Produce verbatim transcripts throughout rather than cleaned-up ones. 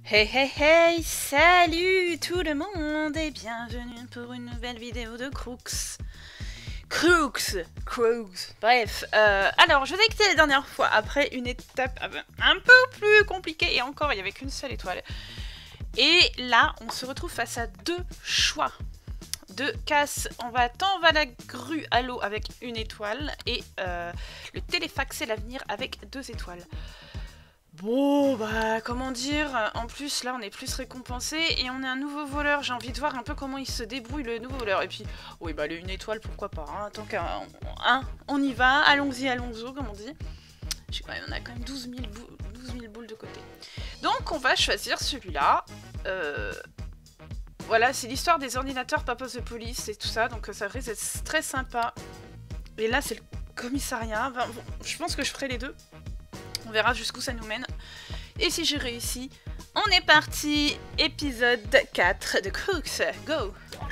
Hey hey hey, salut tout le monde et bienvenue pour une nouvelle vidéo de Crooks. Crooks, Crooks, bref. Euh, alors, je vous ai quitté la dernière fois après une étape un peu plus compliquée et encore, il n'y avait qu'une seule étoile. Et là, on se retrouve face à deux choix. Deux casses, on va tant va la grue à l'eau avec une étoile et euh, le téléfax et l'avenir avec deux étoiles. Bon, bah, comment dire, en plus, là, on est plus récompensé et on est un nouveau voleur. J'ai envie de voir un peu comment il se débrouille, le nouveau voleur. Et puis, oui, bah, une étoile, pourquoi pas, hein, tant qu'un... Hein, on y va, allons-y, allons-y, comme on dit. Je sais quand même, on a quand même douze mille boules de côté. Donc, on va choisir celui-là. Euh... Voilà, c'est l'histoire des ordinateurs Papas de police et tout ça, donc ça risque d'être très sympa. Et là, c'est le commissariat. Enfin, bon, je pense que je ferai les deux. On verra jusqu'où ça nous mène. Et si j'ai réussi, on est parti. Épisode quatre de Crooks. Go!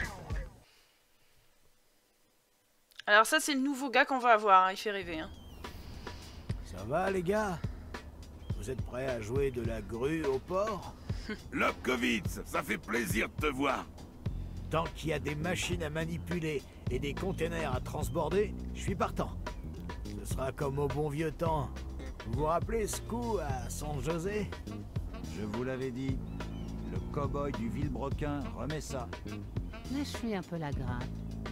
Alors ça, c'est le nouveau gars qu'on va avoir. Hein. Il fait rêver. Hein. Ça va, les gars? Vous êtes prêts à jouer de la grue au port? Lobkowitz, ça fait plaisir de te voir. Tant qu'il y a des machines à manipuler et des containers à transborder, je suis partant. Ce sera comme au bon vieux temps. Vous vous rappelez ce coup à San José? Je vous l'avais dit, le cow-boy du Villebrequin remet ça. Mais je suis un peu la grappe.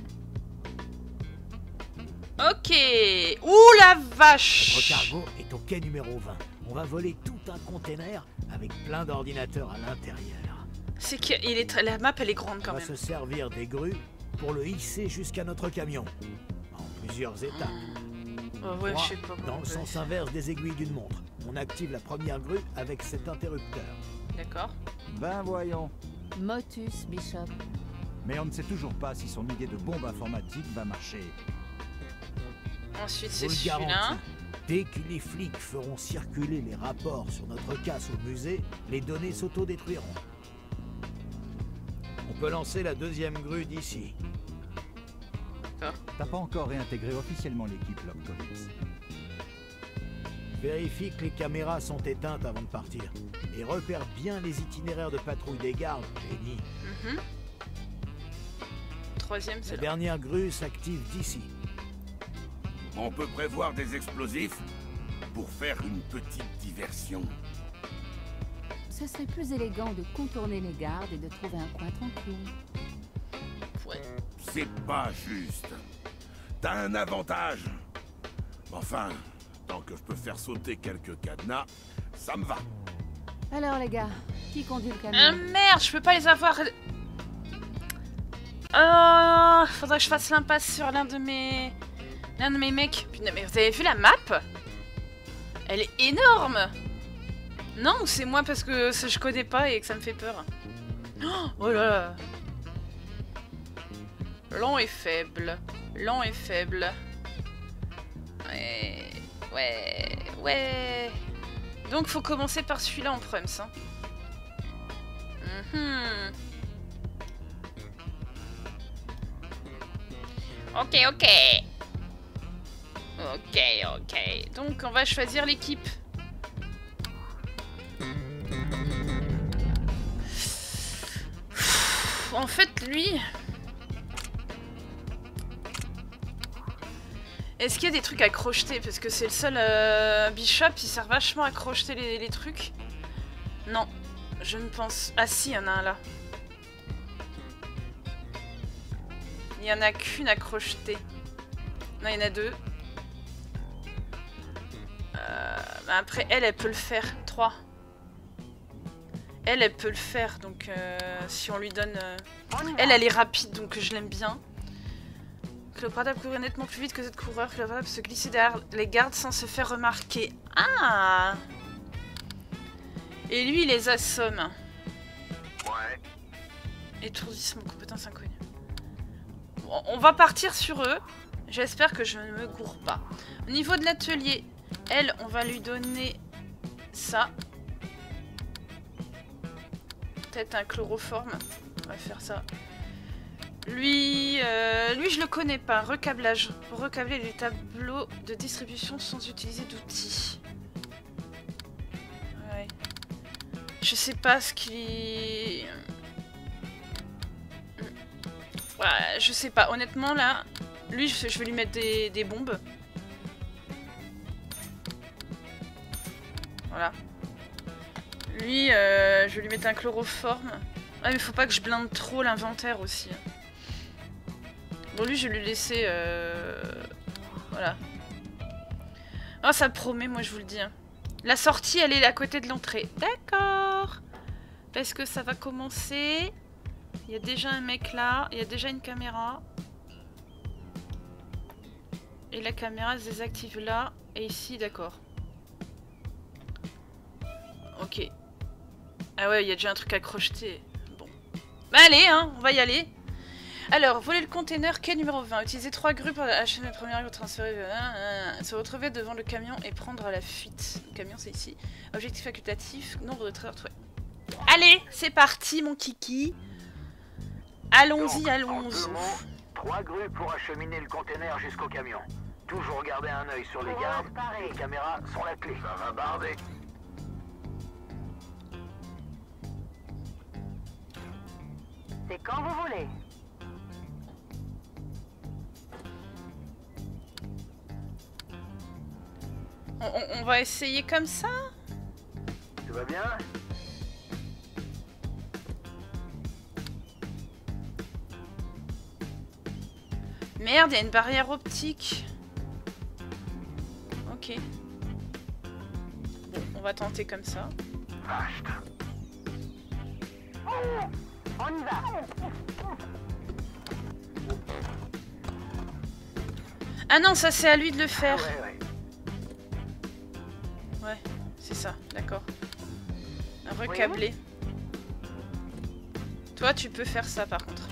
Ok. Ouh la vache! Notre cargo est au quai numéro vingt. On va voler tout un container avec plein d'ordinateurs à l'intérieur. C'est que il est la map elle est grande quand On va même. se servir des grues pour le hisser jusqu'à notre camion. En plusieurs étapes. Oh, ouais, Moi, je sais pas dans le sens inverse des aiguilles d'une montre. On active la première grue avec cet interrupteur. D'accord. Ben voyons. Motus, Bishop. Mais on ne sait toujours pas si son idée de bombe informatique va marcher. Ensuite, Je c'est vous le celui-là. garantis, dès que les flics feront circuler les rapports sur notre casse au musée, les données s'autodétruiront. On peut lancer la deuxième grue d'ici. T'as pas encore réintégré officiellement l'équipe Lobkowitz. Vérifie que les caméras sont éteintes avant de partir. Et repère bien les itinéraires de patrouille des gardes, Jenny. Mm-hmm. Troisième, c'est La là. dernière grue s'active d'ici. On peut prévoir des explosifs pour faire une petite diversion. Ce serait plus élégant de contourner les gardes et de trouver un coin tranquille. Ouais. C'est pas juste. T'as un avantage. Enfin, tant que je peux faire sauter quelques cadenas, ça me va. Alors les gars, qui conduit le camion? Ah merde, je peux pas les avoir. Oh, faudrait que je fasse l'impasse sur l'un de mes... L'un de mes mecs. Putain, mais vous avez vu la map? Elle est énorme. Non, ou c'est moi parce que ça, je connais pas et que ça me fait peur. Oh là là. Lent et faible. Lent et faible. Ouais. Ouais. Ouais. Donc faut commencer par celui-là en prums. Hein. Mm-hmm. Ok, ok. Ok, ok. Donc on va choisir l'équipe. En fait, lui... Est-ce qu'il y a des trucs à crocheter? Parce que c'est le seul euh, Bishop, il sert vachement à crocheter les, les trucs. Non, je ne pense... Ah si, il y en a un là. Il n'y en a qu'une à crocheter. Non, il y en a deux. Euh, bah après, elle, elle peut le faire. Trois. Elle, elle peut le faire, donc euh, si on lui donne... Euh... Elle, elle est rapide, donc je l'aime bien. Cléopatra courait nettement plus vite que cette coureur. Cléopatra peut se glisser derrière les gardes sans se faire remarquer. Ah! Et lui, il les assomme. Ouais. Étourdissement, compétence inconnue. Bon, on va partir sur eux. J'espère que je ne me gourre pas. Au niveau de l'atelier, elle, on va lui donner ça. Peut-être un chloroforme. On va faire ça. Lui, euh, lui je le connais pas. Recablage. Pour recabler les tableaux de distribution sans utiliser d'outils. Ouais. Je sais pas ce qui... Ouais, je sais pas. Honnêtement, là, lui, je vais lui mettre des, des bombes. Voilà. Lui, euh, je vais lui mettre un chloroforme. Ah, mais faut pas que je blinde trop l'inventaire aussi. Bon, lui, je vais lui laisser... Euh... Voilà. Oh, ça promet, moi, je vous le dis. Hein. La sortie, elle est à côté de l'entrée. D'accord. Parce que ça va commencer. Il y a déjà un mec là. Il y a déjà une caméra. Et la caméra se désactive là. Et ici, d'accord. Ok. Ah ouais, il y a déjà un truc à crocheter. Bon. Bah allez, hein, on va y aller. Alors, voler le container, quai numéro vingt. Utiliser trois grues pour acheter la première grue, transférer... Euh, se retrouver devant le camion et prendre la fuite. Le camion, c'est ici. Objectif facultatif, nombre de trésors. Ouais. Allez, c'est parti, mon kiki. Allons-y, allons-y. Trois grues pour acheminer le container jusqu'au camion. Toujours garder un œil sur les gardes. Les caméras sont la clé. Ça va barder. C'est quand vous voulez. On, on, on va essayer comme ça. Tout va bien? Merde, il y a une barrière optique. Ok. Bon, on va tenter comme ça. On y va. Ah non, ça c'est à lui de le faire. Ouais, ouais. Ouais, c'est ça, d'accord. Un recablé. Toi, tu peux faire ça par contre.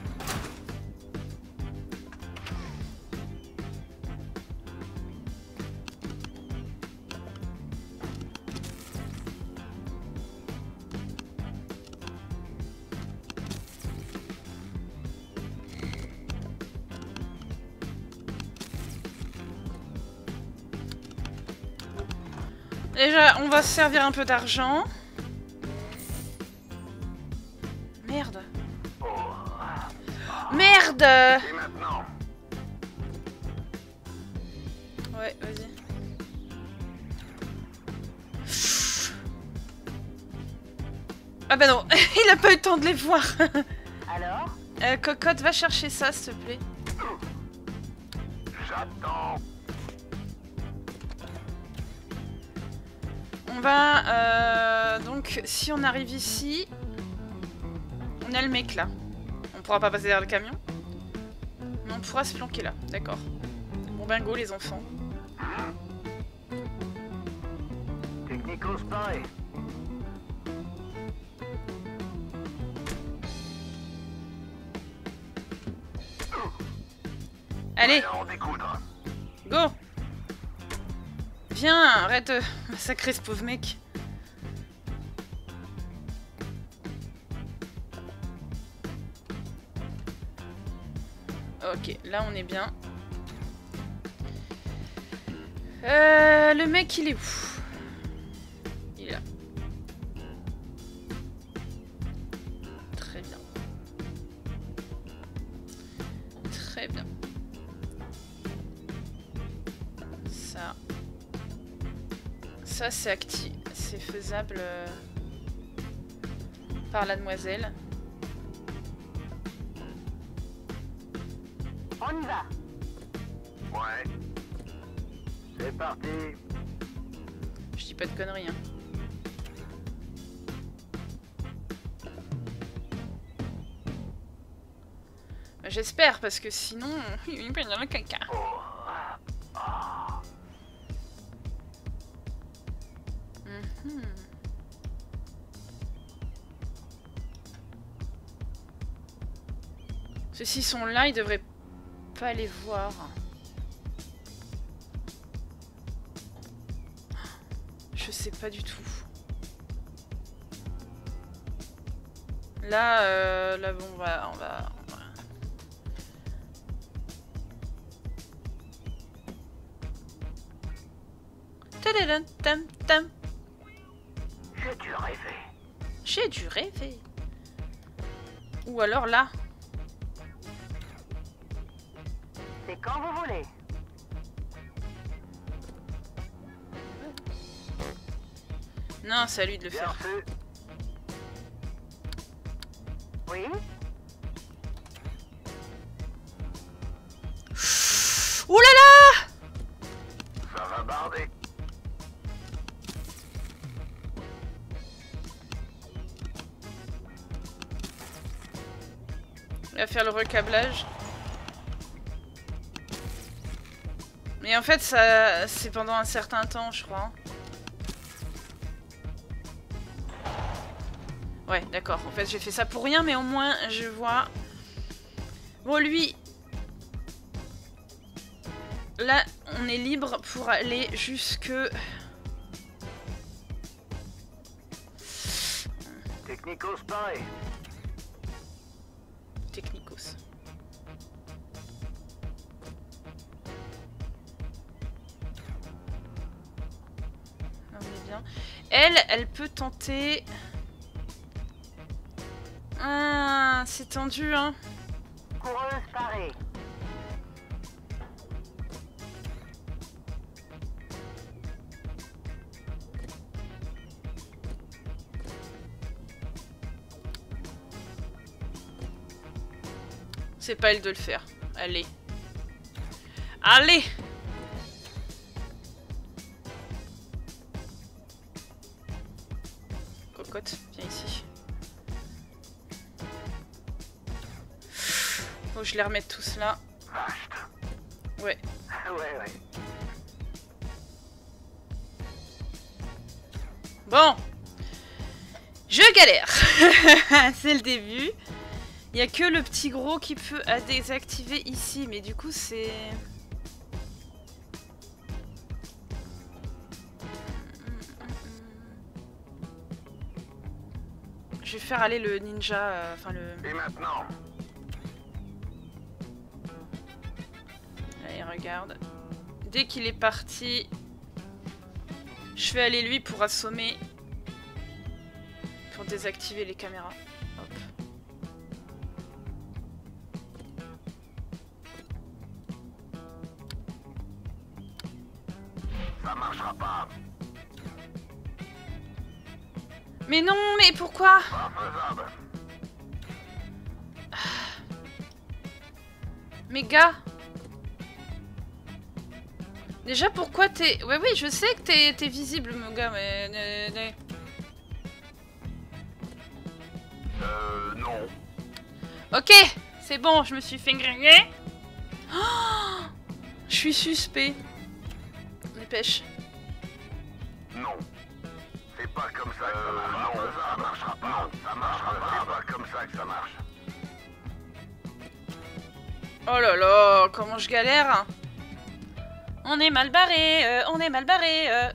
Déjà, on va se servir un peu d'argent. Merde. Merde. Et maintenant? Ouais, vas-y. Ah bah non, il a pas eu le temps de les voir. Alors? euh, Cocotte, va chercher ça, s'il te plaît. J'attends. On va... Euh, donc, si on arrive ici... On a le mec là. On pourra pas passer derrière le camion. Mais on pourra se planquer là, d'accord. Bon bingo les enfants. Technico spy. Allez, En découdre. go! Viens, arrête de massacrer ce pauvre mec. Ok, là on est bien. Euh, le mec il est où? Il est là. Très bien. Très bien. Ça. Ça c'est actif. C'est faisable euh, par la demoiselle. On y va. Ouais. C'est parti. Je dis pas de conneries, hein. Bah, j'espère, parce que sinon, il peut y avoir quelqu'un. Mhm. Ceux-ci sont là, ils devraient pas les voir. Je sais pas du tout. Là, euh, là, bon, on va, on va, on va... Tadadam, tam, tam. J'ai dû rêver. J'ai dû rêver. Ou alors là. C'est quand vous voulez. Non, c'est à lui de le Bien faire. reçu. Oui. Ouh là là! Ça va barder. Il va faire le recablage. Mais en fait, ça, c'est pendant un certain temps, je crois. Ouais, d'accord. En fait, j'ai fait ça pour rien, mais au moins, je vois... Bon, lui... Là, on est libre pour aller jusque... Technicos paré. Technicos. On est bien. Elle, elle peut tenter... Ah, c'est tendu, hein. Coureuse parée. C'est pas elle de le faire. Allez. Allez! Cocotte, viens ici. Faut que je les remette tous là. Ouais. Ouais, ouais. Bon. Je galère. C'est le début. Il n'y a que le petit gros qui peut à désactiver ici. Mais du coup, c'est... Je vais faire aller le ninja... euh, Enfin, le... Et maintenant? Allez, regarde. Dès qu'il est parti... Je vais aller lui pour assommer... Pour désactiver les caméras. Hop. Ça marchera pas. Mais non, mais pourquoi? Pas faisable. Mais gars! Déjà, pourquoi t'es... Ouais, oui, je sais que t'es t'es visible, mon gars, mais... euh, euh, Euh, non. Ok, c'est bon, je me suis fait griller. Oh, je suis suspect. Dépêche. Non. C'est pas comme ça que ça marche. Non, ça marchera pas. Non, ça marchera pas. C'est pas comme ça que ça marche. Oh là là, comment je galère. On est mal barré, euh, on est mal barré. Euh.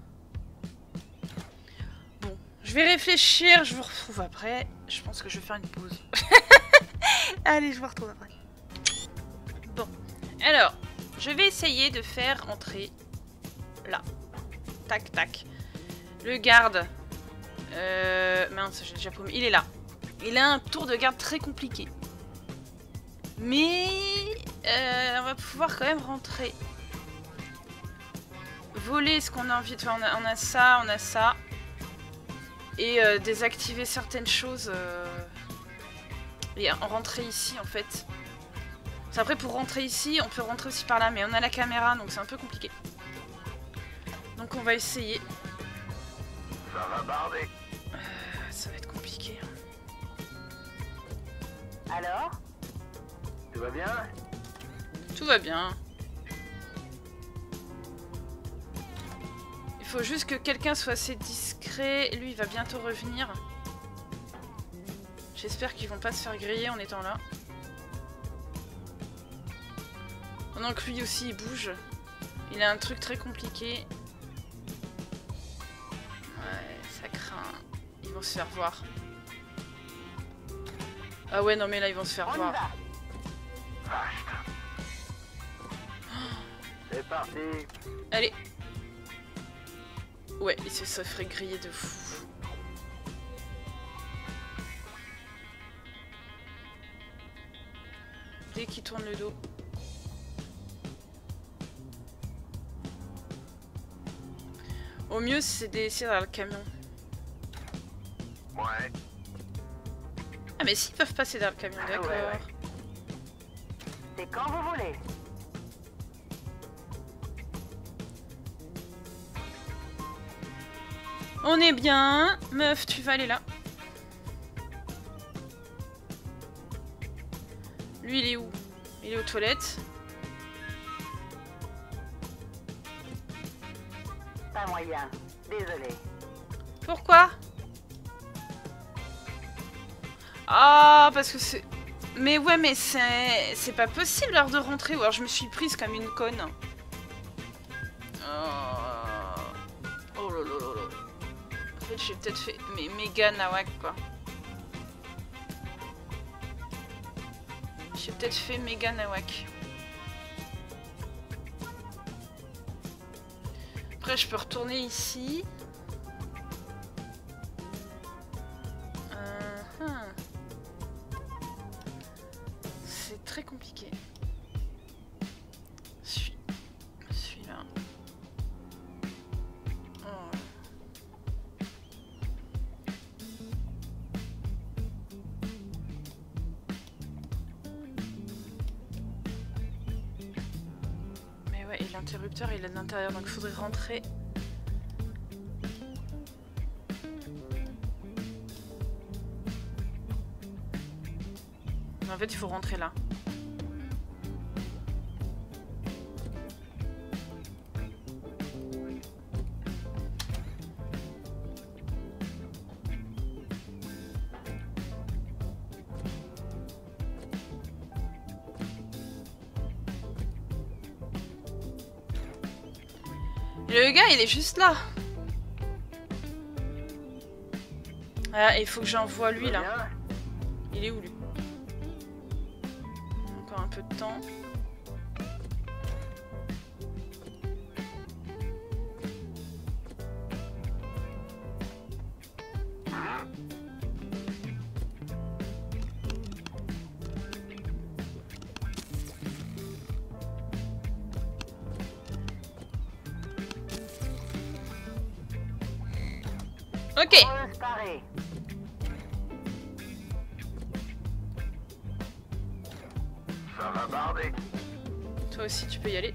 Bon, je vais réfléchir, je vous retrouve après. Je pense que je vais faire une pause. Allez, je vous retrouve après. Bon, alors, je vais essayer de faire entrer là. Tac, tac. Le garde. Euh, mince, j'ai déjà paumé. Il est là. Il a un tour de garde très compliqué. Mais euh, on va pouvoir quand même rentrer. Voler ce qu'on a envie de faire. On a, on a ça, on a ça. Et euh, désactiver certaines choses. Euh, et rentrer ici en fait. C'est après pour rentrer ici, on peut rentrer aussi par là. Mais on a la caméra donc c'est un peu compliqué. Donc on va essayer. Ça va barder. Euh, ça va être compliqué. Alors? Tout va bien? Tout va bien. Il faut juste que quelqu'un soit assez discret. Lui, il va bientôt revenir. J'espère qu'ils vont pas se faire griller en étant là. Pendant que lui aussi, il bouge. Il a un truc très compliqué. Ouais, ça craint. Ils vont se faire voir. Ah ouais, non mais là, ils vont se faire On y voir. va. C'est parti. Allez. Ouais, il se, se ferait griller de fou. dès qu'il tourne le dos. Au mieux, c'est d'essayer dans le camion. Ouais. Ah mais s'ils peuvent passer dans le camion, d'accord. Ouais, ouais. C'est quand vous voulez. On est bien. Meuf, tu vas aller là. Lui, il est où? Il est aux toilettes. Pas moyen. Désolé. Pourquoi? Ah, parce que c'est... Mais ouais, mais c'est... C'est pas possible, l'heure de rentrer. Ou alors je me suis prise comme une conne. Oh, oh là là là là. En fait, j'ai peut-être fait... Mais méga nawak, quoi. J'ai peut-être fait méga nawak. Après, je peux retourner ici. Euh, hum. C'est très compliqué. Celui- Celui-là. Oh. Mais ouais, et l'interrupteur il est de l'intérieur, donc il faudrait rentrer. En fait, il faut rentrer là. Le gars, il est juste là. Ah, il faut que j'envoie lui là. Il est où lui? Encore un peu de temps. Ok. Creuse parée. Ça va barder. Toi aussi, tu peux y aller.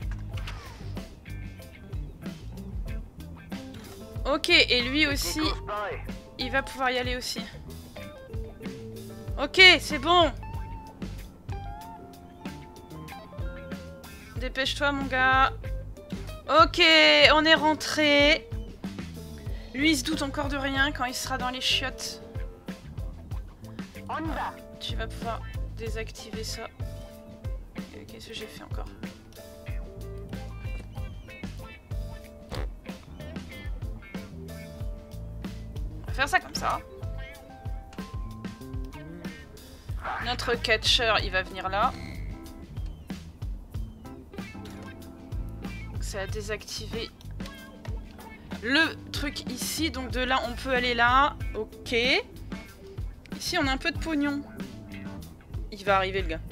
Ok, et lui aussi, Creuse parée. il va pouvoir y aller aussi. Ok, c'est bon. Dépêche-toi, mon gars. Ok, on est rentré. Lui, il se doute encore de rien quand il sera dans les chiottes. On y va. Tu vas pouvoir désactiver ça. Qu'est-ce que j'ai fait encore? On va faire ça comme ça. Notre catcher, il va venir là. Ça a désactivé le truc ici. Donc de là, on peut aller là. Ok. Ici, on a un peu de pognon. Il va arriver, le gars.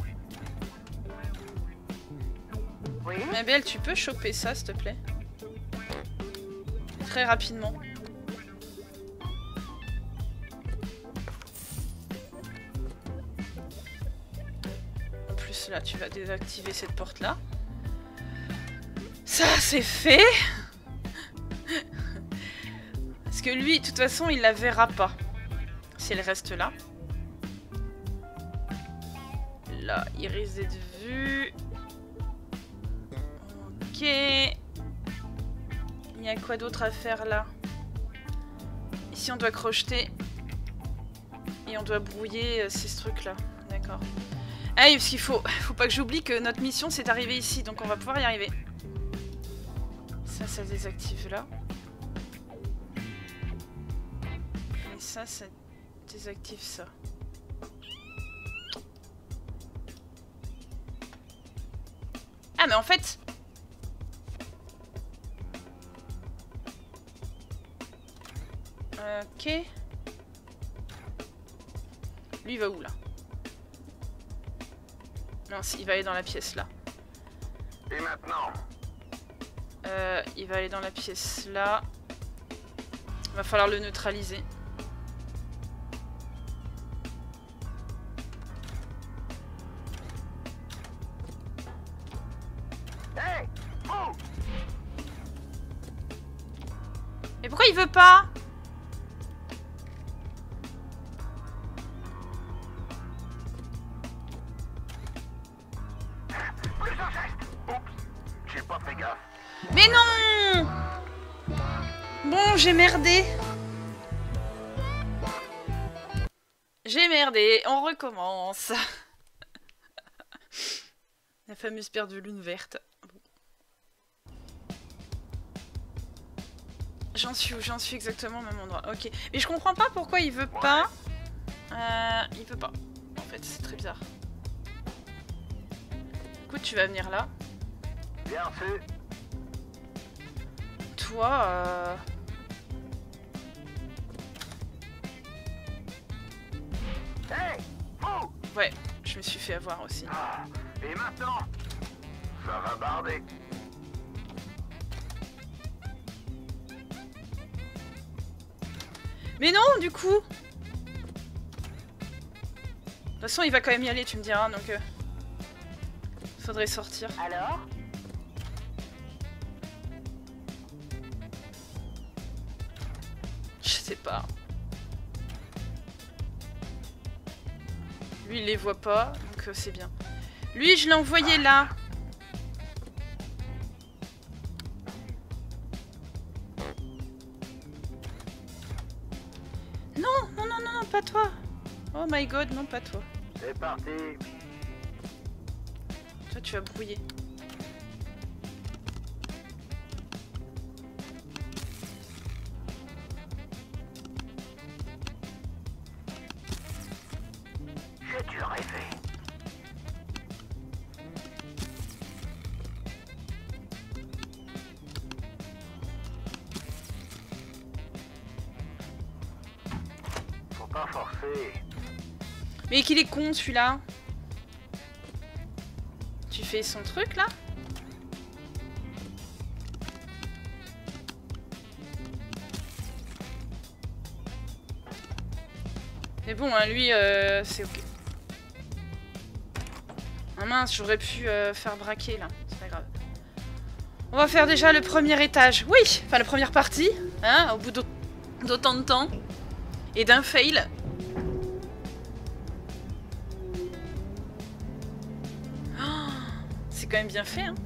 Oui. Ma belle, tu peux choper ça, s'il te plaît? Très rapidement. En plus, là, tu vas désactiver cette porte-là. Ça, c'est fait. Parce que lui, de toute façon, il la verra pas. Si elle reste là. Là, il risque d'être vu. Ok. Il y a quoi d'autre à faire là? Ici, on doit crocheter. Et on doit brouiller euh, ces trucs là. D'accord. Ah oui, parce qu'il faut, faut pas que j'oublie que notre mission, c'est d'arriver ici. Donc, on va pouvoir y arriver. Ça, ça désactive là. Et ça, ça désactive ça. Ah, mais en fait... Ok. Lui, il va où, là? Non, il va aller dans la pièce là. Et maintenant? Euh, il va aller dans la pièce là. Il va falloir le neutraliser. Hey! Vous! Mais pourquoi il veut pas? Plus un geste! Oups! J'ai pas fait gaffe. Mais non! Bon, j'ai merdé. J'ai merdé, on recommence. La fameuse paire de lunes vertes. J'en suis où? J'en suis exactement au même endroit. Ok. Mais je comprends pas pourquoi il veut pas. Euh, il veut pas. En fait, c'est très bizarre. Écoute, tu vas venir là. Bien sûr. Toi, euh... Hey! Vous! ouais, je me suis fait avoir aussi. Ah, et maintenant? Ça va barder. Mais non, du coup. De toute façon, il va quand même y aller, tu me diras, donc... Euh... faudrait sortir. Alors? Je sais pas. Lui, il les voit pas, donc euh, c'est bien. Lui, je l'ai envoyé là. Non, non, non, non, non, pas toi. Oh my god, non, pas toi. C'est parti. Toi, tu vas brouiller. J'ai dû rêver. Faut pas forcer. Mais qu'il est con, celui-là. Tu fais son truc, là? Mais bon, hein, lui, euh, c'est ok. Ah mince, j'aurais pu euh, faire braquer, là. C'est pas grave. On va faire déjà le premier étage. Oui, enfin la première partie, hein, au bout d'autant de temps. Et d'un fail. Oh, c'est quand même bien fait, hein.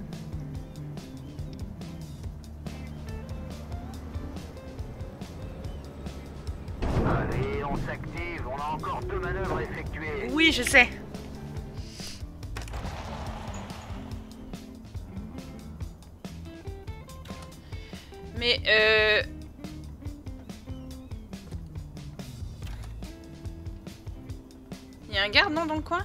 Allez, on s'active. On a encore deux manœuvres effectuées. Oui, je sais. Mais euh... il y a un garde, non, dans le coin?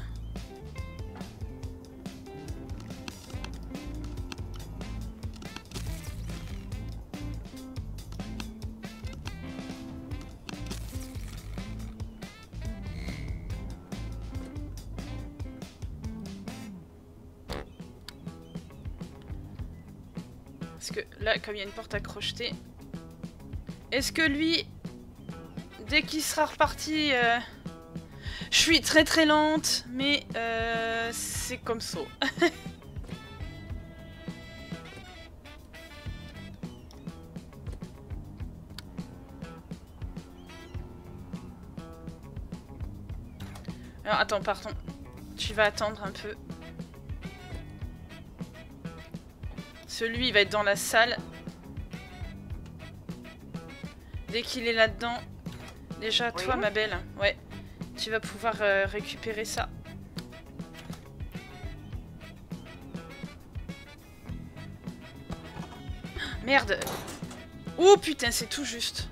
Parce que là, comme il y a une porte à crocheter... Est-ce que lui, dès qu'il sera reparti... Euh... Je suis très très lente, mais euh, c'est comme ça. Alors attends, pardon. Tu vas attendre un peu. Celui, il va être dans la salle. Dès qu'il est là-dedans, déjà toi, Oui. ma belle, ouais, tu vas pouvoir euh, récupérer ça. Merde. Oh putain, c'est tout juste.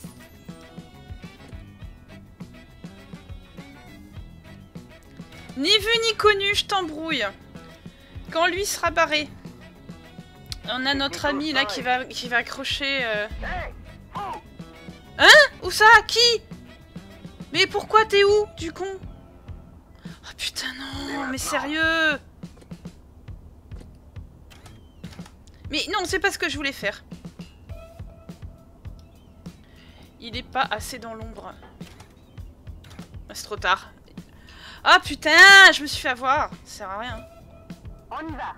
Ni vu ni connu, je t'embrouille. Quand lui sera barré. On a notre ami là qui va, qui va accrocher... Euh... Hey! Vous! Hein? Où ça? Qui? Mais pourquoi t'es où, du con? Oh putain, non. Non, mais sérieux! Mais non, c'est pas ce que je voulais faire. Il est pas assez dans l'ombre. Ah, c'est trop tard. Ah putain, je me suis fait avoir. Ça sert à rien. On y va.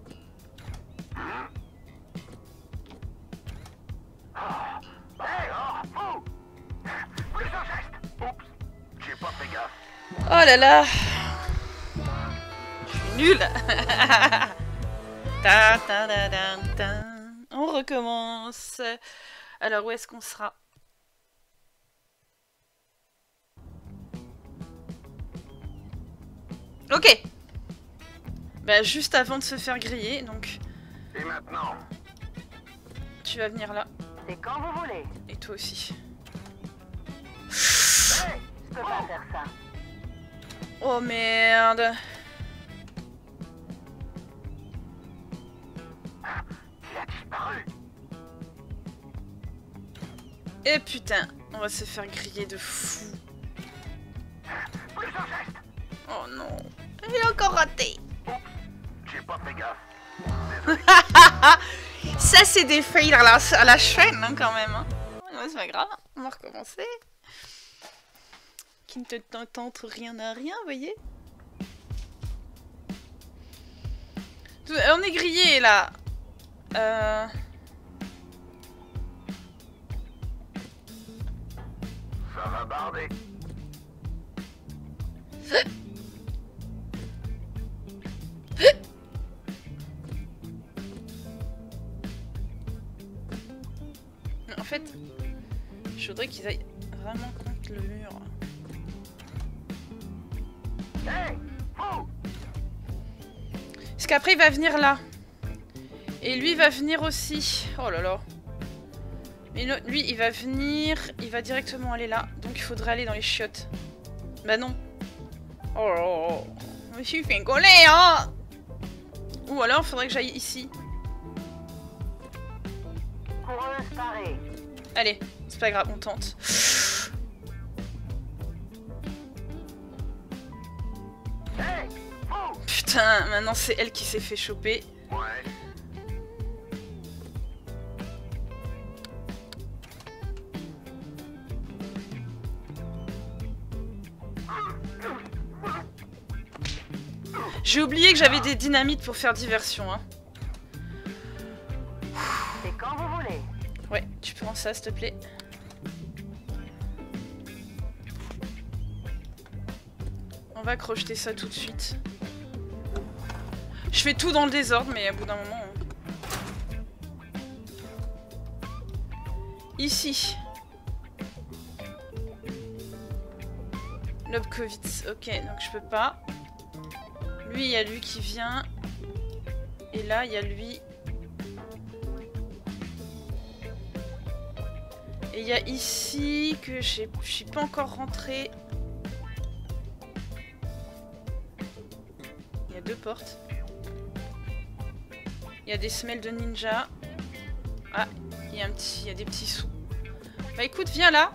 Hé, oh, fou! Plus un geste! Oups, j'ai pas fait gaffe. Oh là là. Je suis nulle. Ta, ta, ta, ta, ta. On recommence. Alors où est-ce qu'on sera? Ok. Bah juste avant de se faire griller, donc Et maintenant? tu vas venir là. C'est quand vous voulez. Et toi aussi. Hey, je peux pas faire ça. Oh merde. Il a disparu. Et putain, on va se faire griller de fou. Plus un geste! Oh non. J'ai encore raté. Oups, j'ai pas fait gaffe. Ça c'est des fails à la, à la chaîne hein, quand même. Hein. Ouais, c'est pas grave, on va recommencer. Qui ne te tente rien à rien, vous voyez. On est grillé là. Euh... Ça va barder. En fait, je voudrais qu'ils aillent vraiment contre le mur. Hey, fou! Parce qu'après il va venir là. Et lui va venir aussi. Oh là là. Mais le- lui il va venir, il va directement aller là. Donc il faudrait aller dans les chiottes. Bah non. Oh là là. Je me suis fait coller hein. Ou alors il faudrait que j'aille ici. Coureuse parée. Allez, c'est pas grave, on tente. Hey, fou! Putain, maintenant c'est elle qui s'est fait choper. Ouais. J'ai oublié que j'avais des dynamites pour faire diversion. Hein. C'est quand vous voulez. Ouais, tu prends ça s'il te plaît. On va crocheter ça tout de suite. Je fais tout dans le désordre, mais à bout d'un moment... hein. Ici. Lobkowitz. Ok, donc je peux pas. Lui, il y a lui qui vient. Et là, il y a lui... Et il y a ici que je suis pas encore rentrée. Il y a deux portes. Il y a des semelles de ninja. Ah, il y a un petit, il y a des petits sous. Bah écoute, viens là.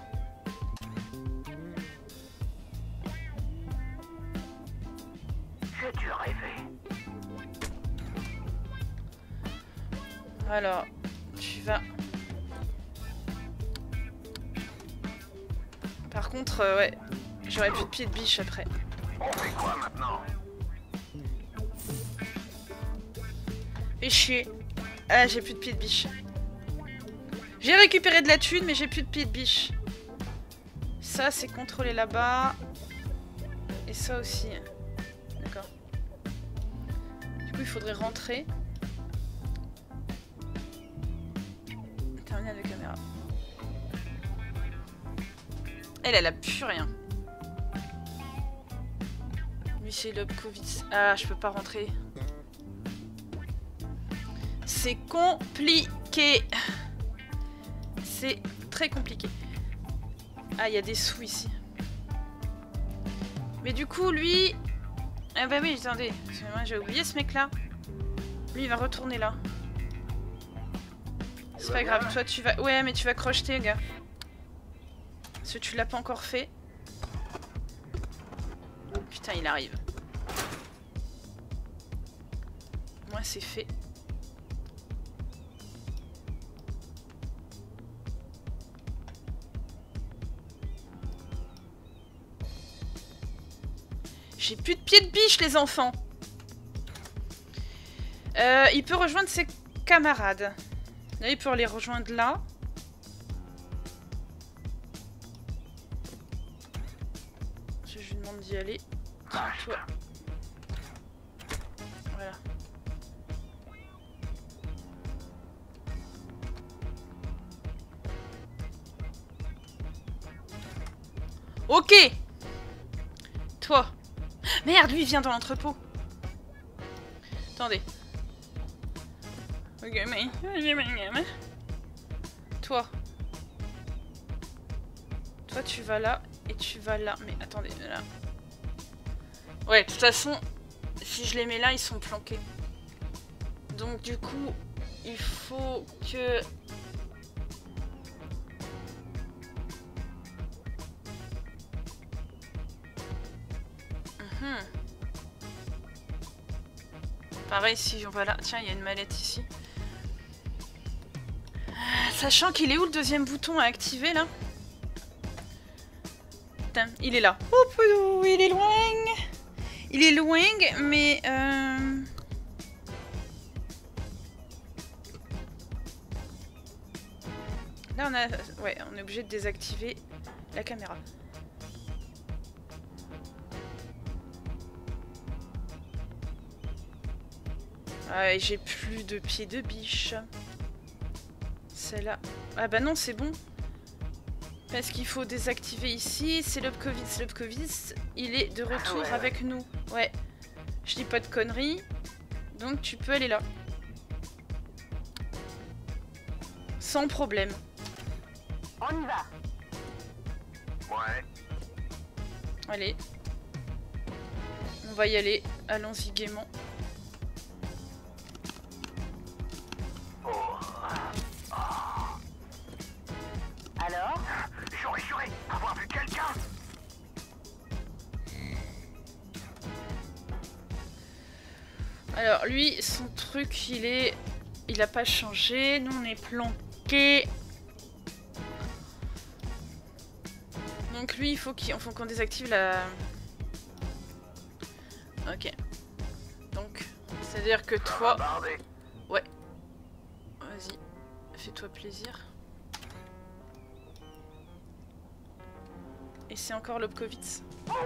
J'ai dû rêver. Alors, tu vas... Par contre, euh, ouais, j'aurais plus de pied de biche après. On fait quoi maintenant? Fais chier. Ah, j'ai plus de pied de biche. J'ai récupéré de la thune, mais j'ai plus de pied de biche. Ça, c'est contrôlé là-bas. Et ça aussi. D'accord. Du coup, il faudrait rentrer. Terminal de caméra. Elle, elle a plus rien. Lui, c'est Lobkowitz. Ah, je peux pas rentrer. C'est compliqué. C'est très compliqué. Ah, il y a des sous ici. Mais du coup, lui... Ah bah oui, attendez. Moi, j'ai oublié ce mec-là. Lui, il va retourner là. C'est pas grave. Toi, tu vas... Ouais, mais tu vas crocheter, gars. Parce que tu l'as pas encore fait. Putain, il arrive. Moi, c'est fait. J'ai plus de pieds de biche, les enfants. Euh, il peut rejoindre ses camarades. Là, il peut les rejoindre là. Je lui demande d'y aller. Tiens, toi. Voilà. Ok. Toi. Merde, lui, il vient dans l'entrepôt. Attendez. Toi. Toi, tu vas là et tu vas là. Mais attendez, là. Ouais, de toute façon, si je les mets là, ils sont planqués. Donc, du coup, il faut que... Mmh. Pareil, si on va là... Tiens, il y a une mallette ici. Sachant qu'il est où le deuxième bouton à activer, là? Putain, il est là. Oh, il est loin. Il est loin, mais... Euh... Là, on a... Ouais, on est obligé de désactiver la caméra. Ah, j'ai plus de pieds de biche. Celle-là. Ah bah non, c'est bon. Parce qu'il faut désactiver ici. C'est Lobkowitz. Lobkowitz, il est de retour ah ouais, avec ouais. nous. Ouais. Je dis pas de conneries. Donc tu peux aller là. Sans problème. On y va. Ouais. Allez. On va y aller. Allons-y gaiement. Alors? J'aurais juré avoir vu quelqu'un. Alors lui, son truc, il est... Il a pas changé. Nous, on est planqués. Donc lui, il faut qu'il faut qu'on désactive la... Ok. Donc, c'est-à-dire que toi... Ouais. Vas-y. Fais-toi plaisir. Et c'est encore Lobkowitz.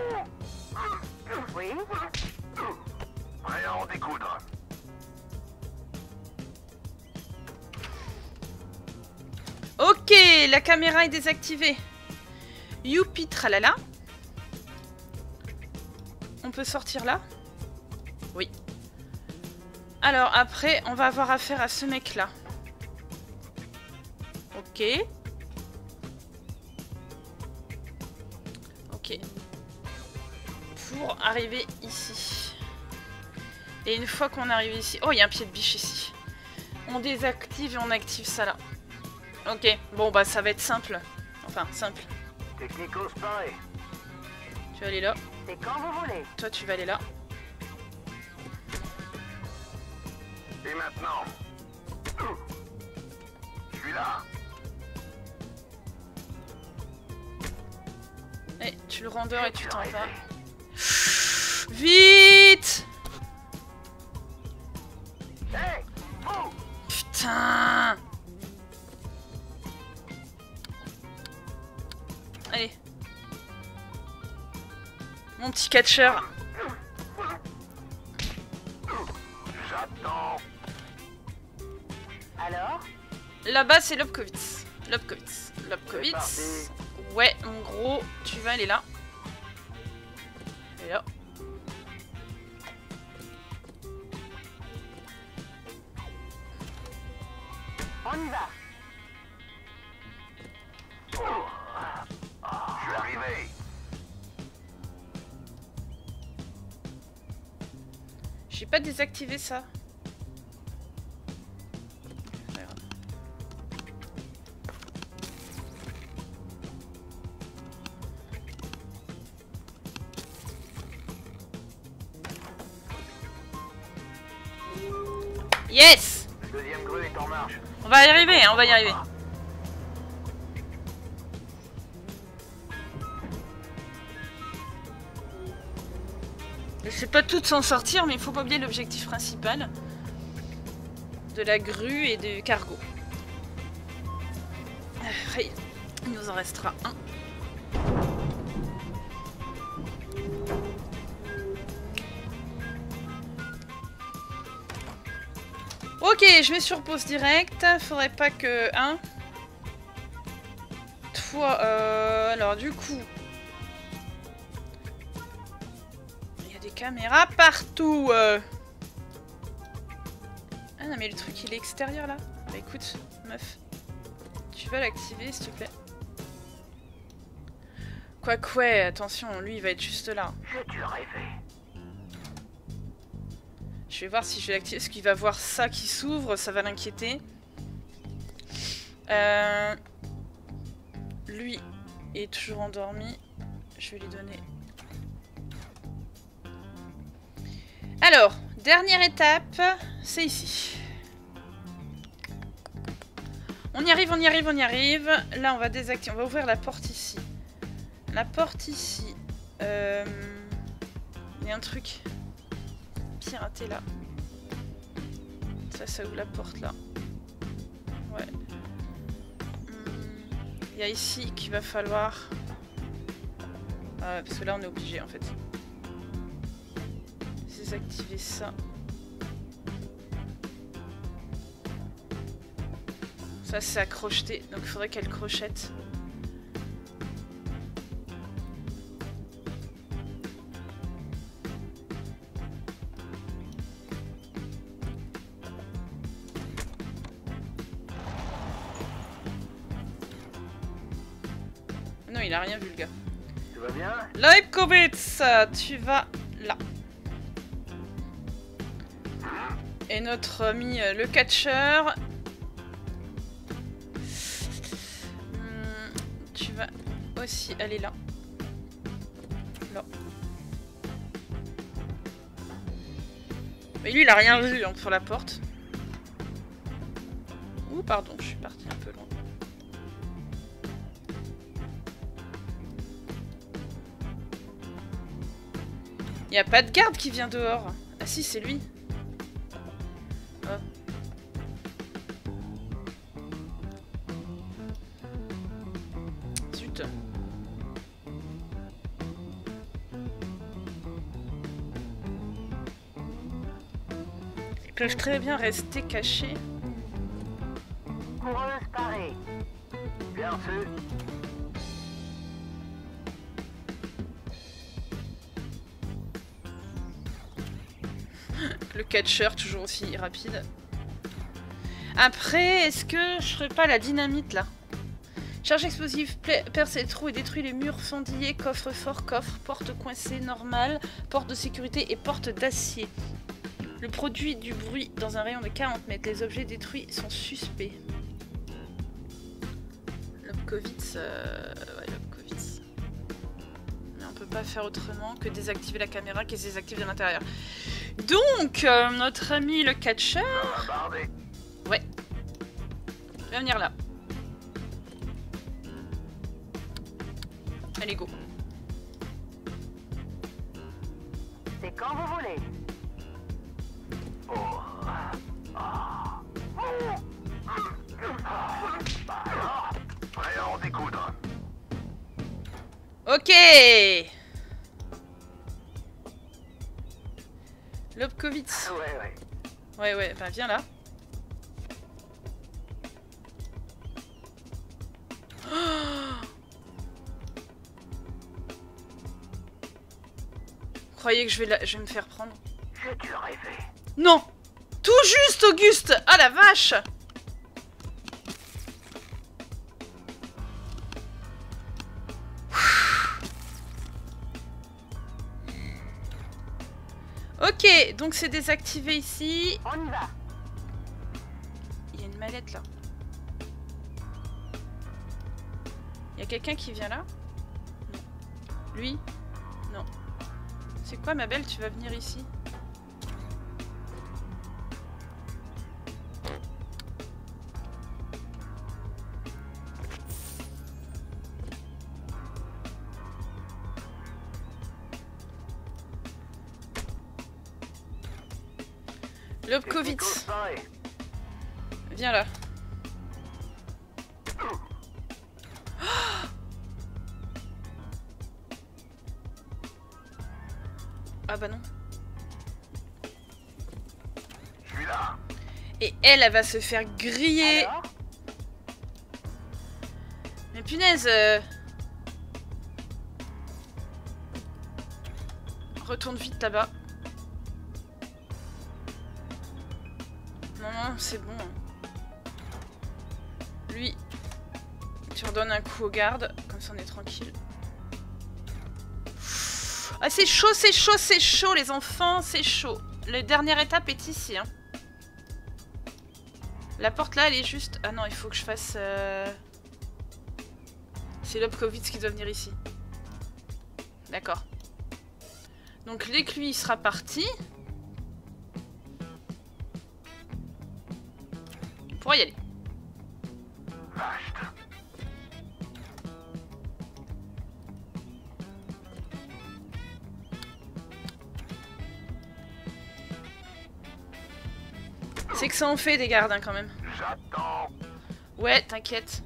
Oui. Rien à en découdre. Ok, la caméra est désactivée. Youpi tralala. On peut sortir là? Oui. Alors après, on va avoir affaire à ce mec-là. Ok. Ok. Pour arriver ici. Et une fois qu'on arrive ici... Oh, il y a un pied de biche ici. On désactive et on active ça là. Ok. Bon, bah ça va être simple. Enfin, simple. Technico spy. Tu vas aller là. C'est quand vous voulez. Toi, tu vas aller là. Et maintenant? Je suis là. Et tu le rendors et tu t'en vas. Vite! Hey, vous! Putain! Allez. Mon petit catcheur. J'attends. Alors? Là-bas, c'est Lobkowitz. Lobkowitz. Lobkowitz. Ouais, mon gros, tu vas aller là. Et là. On y va. Je suis arrivé. J'ai pas désactivé ça. Yes! La deuxième grue est en marche. On va y arriver, hein, on va y arriver. Je sais pas toutes s'en sortir, mais il faut pas oublier l'objectif principal de la grue et du cargo. Après, il nous en restera un. Ok, je mets sur pause direct. Faudrait pas que... Hein. Toi, euh... alors du coup... Il y a des caméras partout. Euh... Ah non, mais le truc, il est extérieur, là. Bah écoute, meuf. Tu vas l'activer, s'il te plaît. Quoique, ouais, attention, lui, il va être juste là. J'ai dû rêver. Je vais voir si je vais l'activer, parce qu'il va voir ça qui s'ouvre, ça va l'inquiéter. Euh... Lui est toujours endormi. Je vais lui donner. Alors, dernière étape, c'est ici. On y arrive, on y arrive, on y arrive. Là, on va désactiver, on va ouvrir la porte ici. La porte ici. Euh... Il y a un truc piraté là. Ça, ça ouvre la porte là. Ouais. Il y a ici qu'il va falloir... Ah, parce que là, on est obligé en fait. Désactiver ça. Ça, c'est à crocheter, donc il faudrait qu'elle crochette. Non, il a rien vu, le gars. Tu vas bien? Leibkowitz, tu vas là. Et notre ami euh, le catcheur. Hum, tu vas aussi aller là. Là. Mais lui, il a rien vu hein, sur la porte. Ouh, pardon, je suis partie un peu loin. Il n'y a pas de garde qui vient dehors. Ah si, c'est lui. Oh. Zut. Ils peuvent très bien rester cachés. Coureuse parée. Bien reçu. Le catcheur, toujours aussi rapide. Après, est-ce que je ferais pas la dynamite là? Charge explosive, perce les trous et détruit les murs fendillés, coffre fort, coffre, porte coincée normale, porte de sécurité et porte d'acier. Le produit du bruit dans un rayon de quarante mètres. Les objets détruits sont suspects. Leibkowitz, euh... ouais, Leibkowitz. Mais on peut pas faire autrement que désactiver la caméra qui se désactive de l'intérieur. Donc, euh, notre ami le catcheur... Bardé. Ouais. Il va venir là. Allez, go. C'est quand vous voulez. Oh. Ah. Oh. Bah alors, prêt à en découdre. Ok. Leibkowitz. Ouais, ouais. Ouais, ouais, ben viens là. Oh, vous croyez que je vais, la... je vais me faire prendre? J'ai dû rêver. Non! Tout juste, Auguste! Ah la vache! Ok, donc c'est désactivé ici. On y va. Il y a une mallette là. Il y a quelqu'un qui vient là? Non. Lui? Non. C'est quoi ma belle? Tu vas venir ici? Lobkowitz. Viens là. Ah bah non. Je suis là. Et elle, elle va se faire griller. Alors? Mais punaise. euh, Retourne vite là-bas. Non, non, c'est bon. Lui, tu redonnes un coup au garde. Comme ça, on est tranquille. Ah, c'est chaud, c'est chaud, c'est chaud, les enfants, c'est chaud. La dernière étape est ici. Hein. La porte là, elle est juste... Ah non, il faut que je fasse... Euh... C'est Lobkowitz qui doit venir ici. D'accord. Donc dès que lui il sera parti... On pourra y aller. C'est que ça en fait des gardes hein, quand même. J'attends. Ouais, t'inquiète.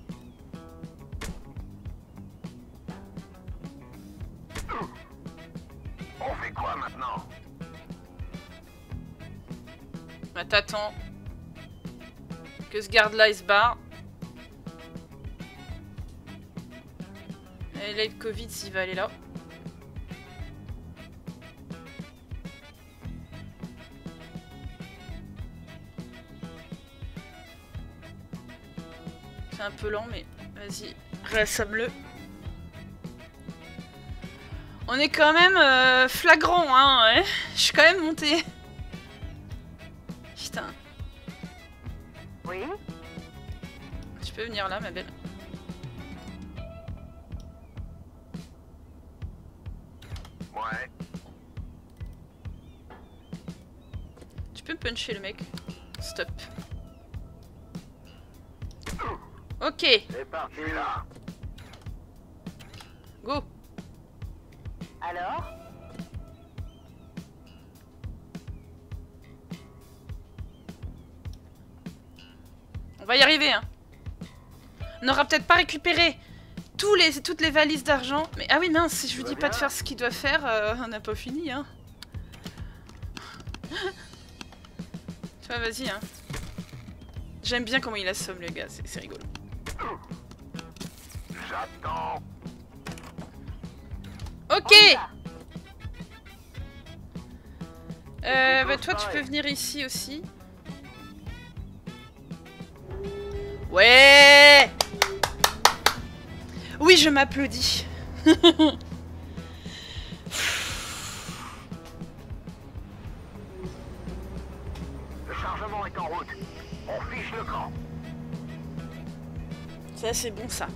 On fait quoi maintenant? Bah t'attends. Que ce garde là il se barre. Et là le Covid s'il va aller là. C'est un peu lent mais vas-y, rassemble-le. On est quand même euh, flagrant hein, ouais. Je suis quand même montée. Putain. Oui? Tu peux venir là ma belle. Ouais. Tu peux me puncher le mec. Stop. Ok, C'est parti là. go. Alors? On va y arriver hein. On n'aura peut-être pas récupéré tous les, toutes les valises d'argent. Mais ah oui mince, si je lui dis pas de faire ce qu'il doit faire, euh, on n'a pas fini hein. Tu vois, vas-y hein. J'aime bien comment il assomme le gars, c'est rigolo. J'attends. Ok. Euh, bah toi tu peux venir ici aussi. Ouais. Oui, je m'applaudis. Le chargement est en route. On fiche le camp. Ça c'est bon ça.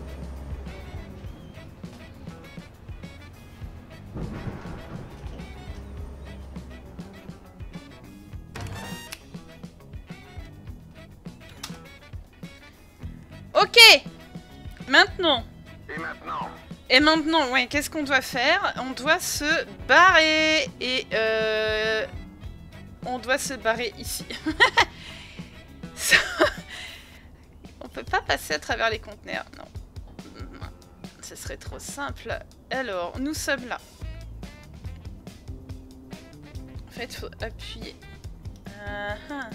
Ok. Maintenant. Et maintenant? Et maintenant, ouais, qu'est-ce qu'on doit faire? On doit se barrer. Et euh... on doit se barrer ici. Ça... On peut pas passer à travers les conteneurs, non. Ce serait trop simple. Alors, nous sommes là. En fait, il faut appuyer. Uh-huh.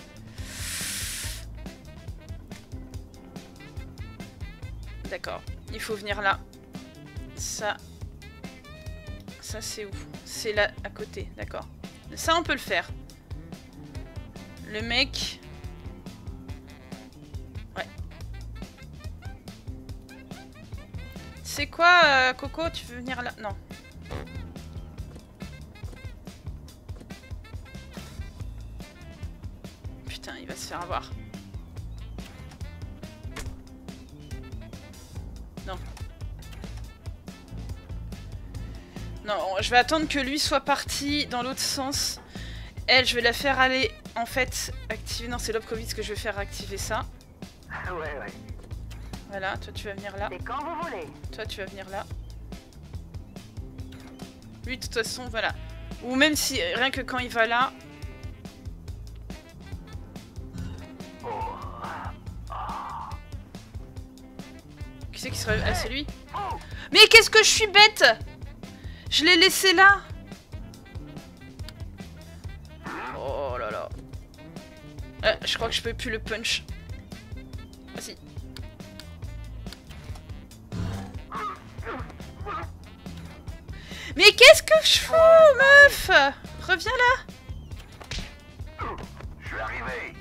D'accord. Il faut venir là. Ça. Ça, c'est où? C'est là, à côté. D'accord. Ça, on peut le faire. Le mec... Ouais. C'est quoi, euh, Coco? Tu veux venir là? Non. Putain, il va se faire avoir. Non. Non, je vais attendre que lui soit parti dans l'autre sens. Elle, je vais la faire aller, en fait, activer... Non, c'est Lobkowitz que je vais faire activer ça. Ouais, ouais. Voilà, toi tu vas venir là. C'est quand vous voulez. Toi tu vas venir là. Lui, de toute façon, voilà. Ou même si, rien que quand il va là... serait... Ah, c'est lui. Mais qu'est-ce que je suis bête! Je l'ai laissé là. Oh là là. Euh, je crois que je peux plus le punch. Ah si. Mais qu'est-ce que je fous, meuf? Reviens là. Je suis arrivé.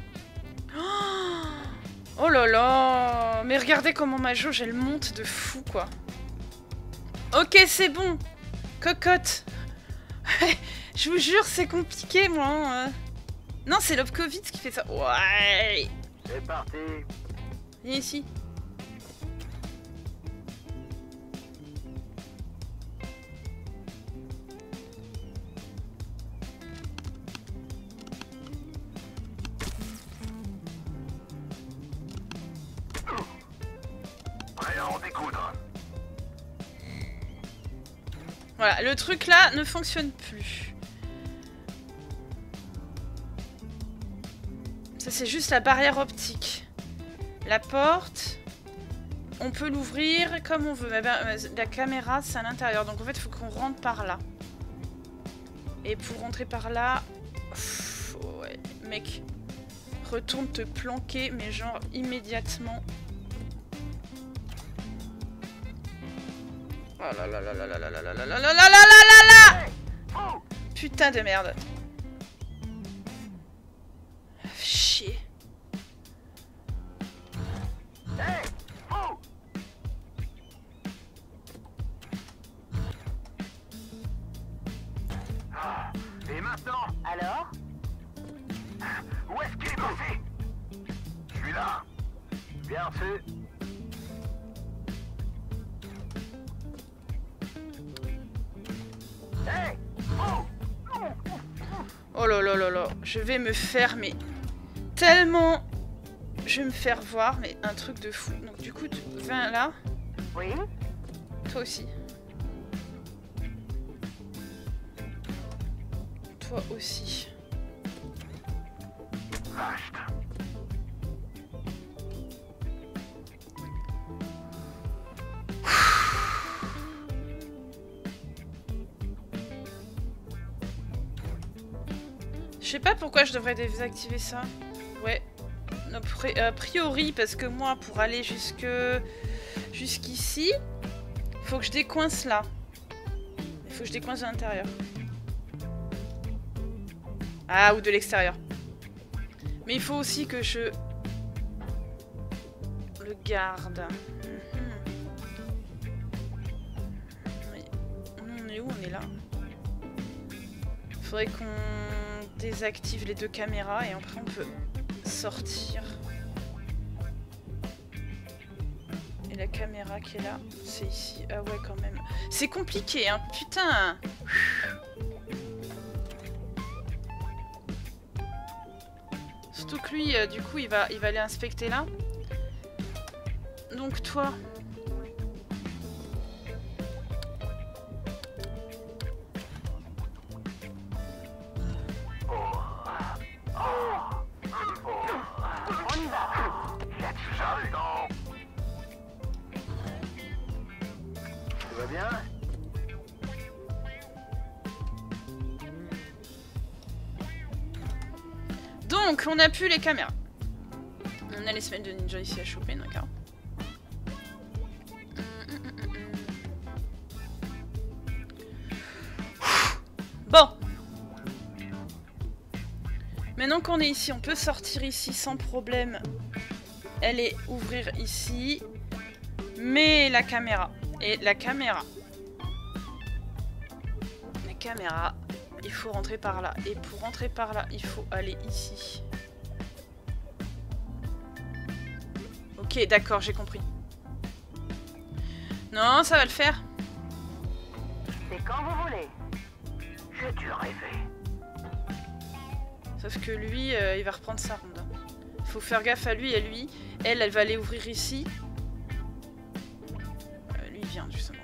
Oh là là. Mais regardez comment ma jauge elle monte de fou quoi. Ok, c'est bon. Cocotte. Je vous jure, c'est compliqué moi. Hein. Non, c'est Lobkovitz qui fait ça. Ouais. C'est parti. Viens ici. Rien en découdre. Voilà, le truc là ne fonctionne plus. Ça c'est juste la barrière optique. La porte, on peut l'ouvrir comme on veut. Mais ben, la caméra c'est à l'intérieur, donc en fait il faut qu'on rentre par là. Et pour rentrer par là... Pff, ouais, mec, retourne te planquer, mais genre immédiatement. Oh là là là là là là là là là là là là là là là. Putain de merde. Chier. Et maintenant? Alors? Où est-ce qu'il est passé? Je suis là. Bien reçu. Hey! Oh! Oh là là là là. Je vais me faire, mais tellement... Je vais me faire voir, mais un truc de fou. Donc du coup, tu viens là. Oui? Toi aussi. Toi aussi. Vache. Je sais pas pourquoi je devrais désactiver ça. Ouais. A priori, parce que moi, pour aller jusque jusqu'ici, faut que je décoince là. Il faut que je décoince de l'intérieur. Ah, ou de l'extérieur. Mais il faut aussi que je le garde. Mm-hmm. Oui. On est où? On est là. Il faudrait qu'on désactive les deux caméras et après on peut sortir. Et la caméra qui est là, c'est ici. Ah ouais, quand même. C'est compliqué, hein. Putain. Surtout que lui, euh, du coup, il va, il va aller inspecter là. Donc toi... Donc, on a plus les caméras. On a les semelles de ninja ici à choper, d'accord. Bon. Maintenant qu'on est ici, on peut sortir ici sans problème. Elle est ouvrir ici. Mais la caméra. Et la caméra. La caméra. Il faut rentrer par là. Et pour rentrer par là, il faut aller ici. Ok, d'accord, j'ai compris. Non, ça va le faire. C'est quand vous voulez. J'ai dû rêver. Sauf que lui, euh, il va reprendre sa ronde. Il faut faire gaffe à lui et à lui. Elle, elle va aller ouvrir ici. Euh, lui, il vient, justement.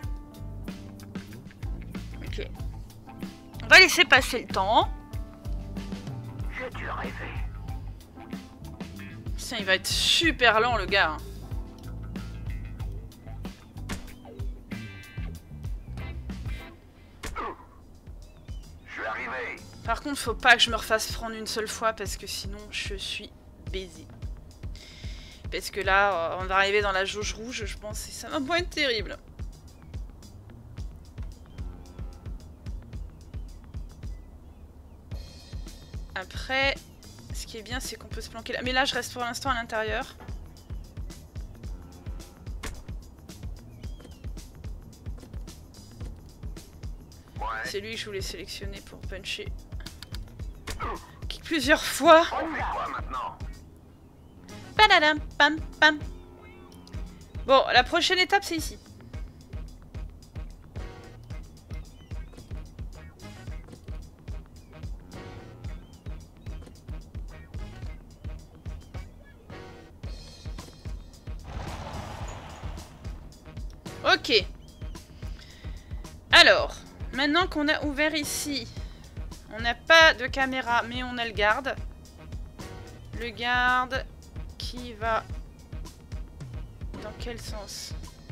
Ok. On va laisser passer le temps. J'ai dû rêver. Tiens, il va être super lent, le gars. Par contre, faut pas que je me refasse prendre une seule fois parce que sinon je suis baisée. Parce que là, on va arriver dans la jauge rouge, je pense, et ça va pas être terrible. Après, ce qui est bien, c'est qu'on peut se planquer là. Mais là, je reste pour l'instant à l'intérieur. Ouais. C'est lui que je voulais sélectionner pour puncher. Plusieurs fois. On fait quoi maintenant? Padadam, pam, pam. Bon, la prochaine étape, c'est ici. Ok. Alors, maintenant qu'on a ouvert ici, on n'a pas de caméra, mais on a le garde. Le garde qui va... Dans quel sens?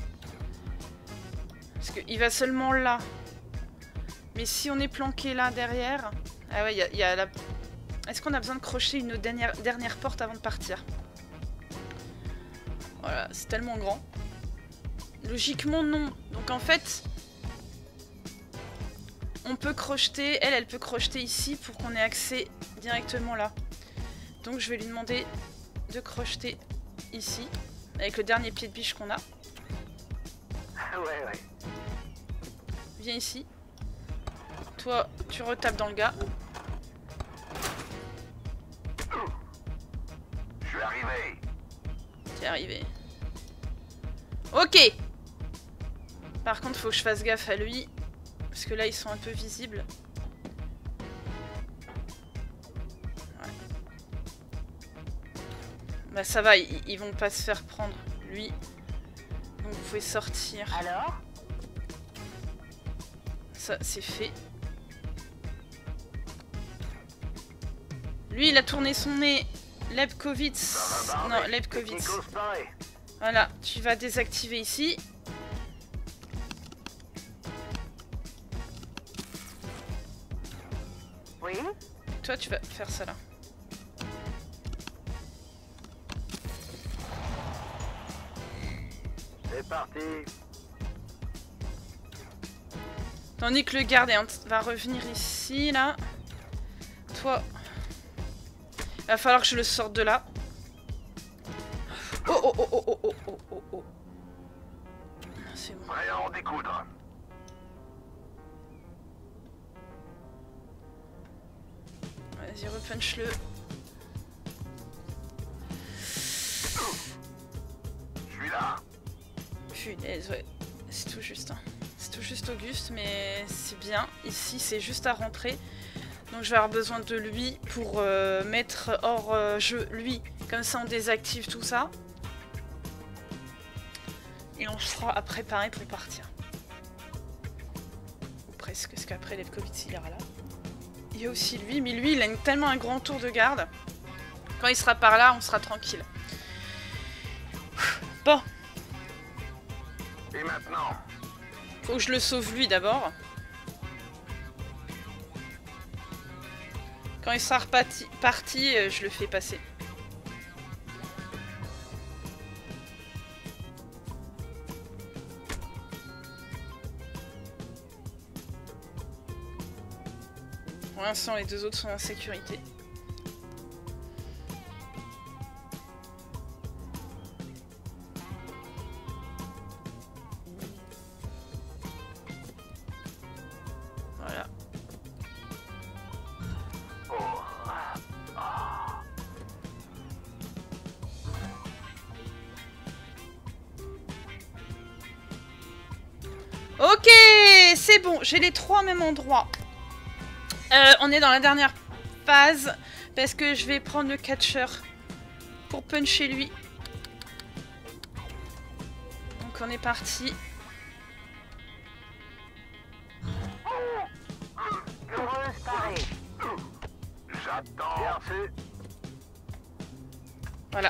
Parce qu'il va seulement là. Mais si on est planqué là, derrière... Ah ouais, il y a, y a la... Est-ce qu'on a besoin de crocher une dernière, dernière porte avant de partir? Voilà, c'est tellement grand. Logiquement, non. Donc en fait... On peut crocheter, elle, elle peut crocheter ici pour qu'on ait accès directement là. Donc je vais lui demander de crocheter ici, avec le dernier pied de biche qu'on a. Ouais, ouais. Viens ici. Toi, tu retapes dans le gars. Je suis arrivé. T'es arrivé. Ok. Par contre, faut que je fasse gaffe à lui. Parce que là, ils sont un peu visibles. Ouais. Bah ça va, ils, ils vont pas se faire prendre. Lui. Donc vous pouvez sortir. Alors? Ça, c'est fait. Lui, il a tourné son nez. Lebkowitz. Non, Lebkowitz. Voilà, tu vas désactiver ici. Oui? Toi, tu vas faire ça là. C'est parti. Tandis que le garde va revenir ici, là. Toi... Il va falloir que je le sorte de là. Oh, oh, oh, oh, oh, oh, oh, oh, oh. C'est bon. Prêt à en découdre. Vas-y, repunch-le. Je suis là. Punaise, ouais. C'est tout juste. Hein. C'est tout juste Auguste, mais c'est bien. Ici, c'est juste à rentrer. Donc je vais avoir besoin de lui pour euh, mettre hors euh, jeu lui. Comme ça, on désactive tout ça. Et on sera à préparer pour partir. Ou presque, parce qu'après Lebkowitz, il ira là. Il y a aussi lui, mais lui, il a une, tellement un grand tour de garde. Quand il sera par là, on sera tranquille. Bon. Et maintenant? Faut que je le sauve lui d'abord. Quand il sera reparti, parti, je le fais passer. Pour l'instant, les deux autres sont en sécurité. Voilà. Ok, c'est bon, j'ai les trois au même endroit. Euh, on est dans la dernière phase parce que je vais prendre le catcher pour puncher lui. Donc on est parti. Heureuse parée. J'attends. Merci. Voilà.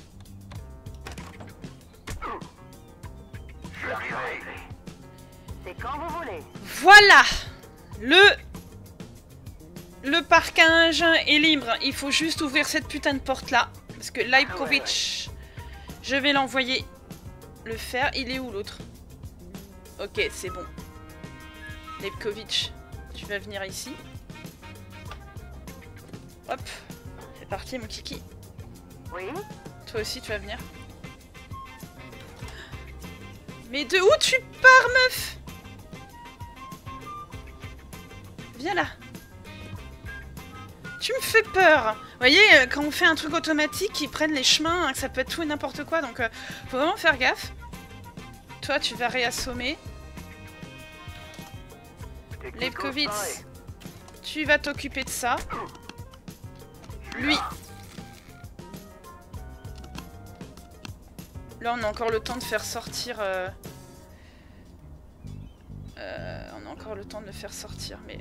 Je suis arrivé. C'est C'est quand vous voulez. Voilà. Le... Le parking est libre. Il faut juste ouvrir cette putain de porte-là. Parce que Leibkovitch, je vais l'envoyer le faire. Il est où l'autre? Ok, c'est bon. Leibkovitch, tu vas venir ici. Hop. C'est parti, mon kiki. Oui. Toi aussi, tu vas venir. Mais de où tu pars, meuf? Viens là. Tu me fais peur. Vous voyez, quand on fait un truc automatique, ils prennent les chemins, ça peut être tout et n'importe quoi, donc euh, faut vraiment faire gaffe. Toi, tu vas réassommer. Leibkovitch, tu vas t'occuper de ça. Lui. Là, on a encore le temps de faire sortir... Euh... Euh, on a encore le temps de le faire sortir, mais...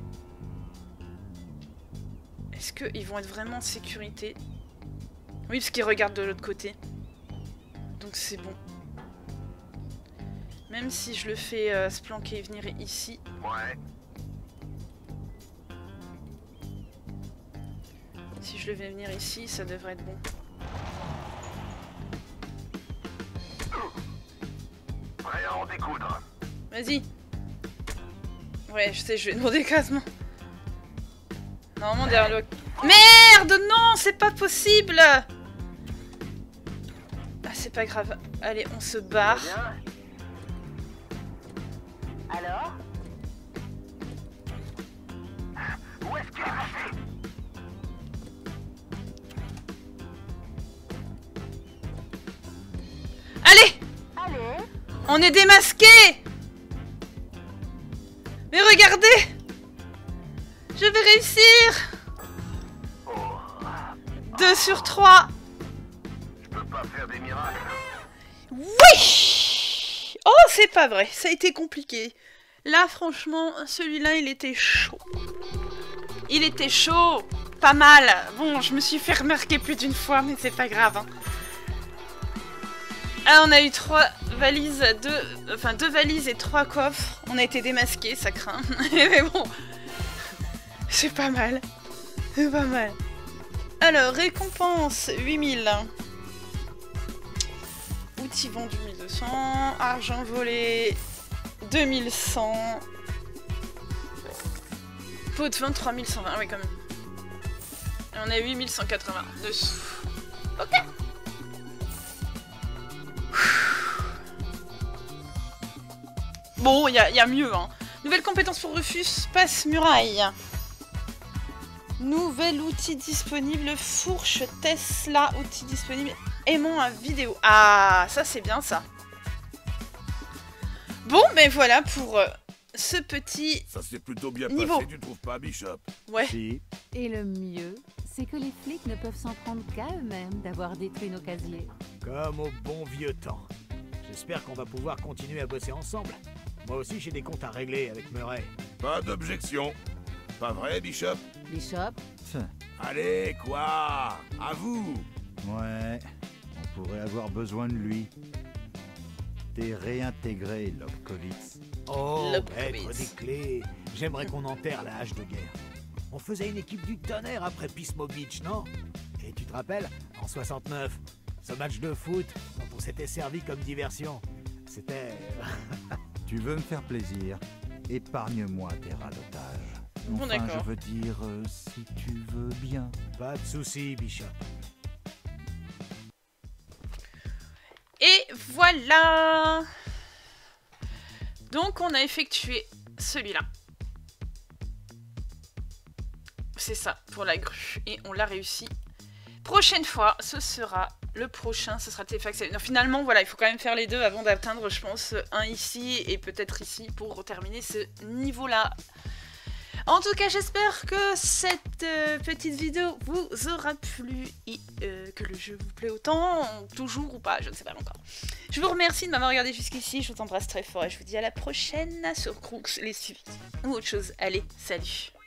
Est-ce qu'ils vont être vraiment en sécurité? Oui, parce qu'ils regardent de l'autre côté. Donc c'est bon. Même si je le fais euh, se planquer et venir ici. Ouais. Si je le fais venir ici, ça devrait être bon. Prêt à en découdre. Vas-y. Ouais, je sais, je vais demander quasiment. Normalement derrière le... Merde, non, c'est pas possible. Ah, c'est pas grave. Allez, on se barre. Bien. Alors? Où est-ce qu'il est passé? Allez, Allez. on est démasqués. Mais regardez, je vais réussir. deux sur trois. Je peux pas faire des miracles. Oui. Oh, c'est pas vrai, ça a été compliqué. Là, franchement, celui-là, il était chaud. Il était chaud. Pas mal. Bon, je me suis fait remarquer plus d'une fois, mais c'est pas grave. Hein. Ah, on a eu trois valises, deux, enfin deux valises et trois coffres. On a été démasqués, ça craint. Mais bon, c'est pas mal. C'est pas mal. Alors, récompense huit mille. Outils vendus mille deux cents. Argent volé deux mille cent. Pot de vente trois mille cent vingt. Ah oui, quand même. Et on a huit mille cent quatre-vingts dessous. Ok. Bon, il y, y a mieux, hein. Nouvelle compétence pour Rufus, passe muraille. Nouvel outil disponible, fourche Tesla, outil disponible, aimant à vidéo. Ah, ça c'est bien ça. Bon, ben voilà pour euh, ce petit... Ça s'est plutôt bien niveau. passé, tu trouves pas, Bishop? Ouais. Si. Et le mieux, c'est que les flics ne peuvent s'en prendre qu'à eux-mêmes d'avoir détruit nos casiers. Comme au bon vieux temps. J'espère qu'on va pouvoir continuer à bosser ensemble. Moi aussi, j'ai des comptes à régler avec Murray. Pas d'objection. Pas vrai, Bishop? Bishop, Tiens, Allez, quoi? À vous! ouais, on pourrait avoir besoin de lui. T'es réintégré, Leibkovitch. Oh, Leibkovitch. maître des clés. J'aimerais qu'on enterre la hache de guerre. On faisait une équipe du tonnerre après Pismo Beach, non? Et tu te rappelles, en soixante-neuf, ce match de foot dont on s'était servi comme diversion. C'était... Tu veux me faire plaisir? Épargne-moi tes rats d'otages. Bon, Enfin, d'accord. je veux dire, euh, si tu veux bien. Pas de soucis, Bishop. Et voilà. Donc on a effectué celui-là. C'est ça, pour la grue. Et on l'a réussi. Prochaine fois, ce sera le prochain, ce sera Téfax. Non, finalement, voilà, il faut quand même faire les deux avant d'atteindre, je pense, un ici et peut-être ici pour terminer ce niveau-là. En tout cas, j'espère que cette euh, petite vidéo vous aura plu et euh, que le jeu vous plaît autant, toujours ou pas, je ne sais pas encore. Je vous remercie de m'avoir regardé jusqu'ici, je vous embrasse très fort et je vous dis à la prochaine sur Crooks, les suivis ou autre chose. Allez, salut!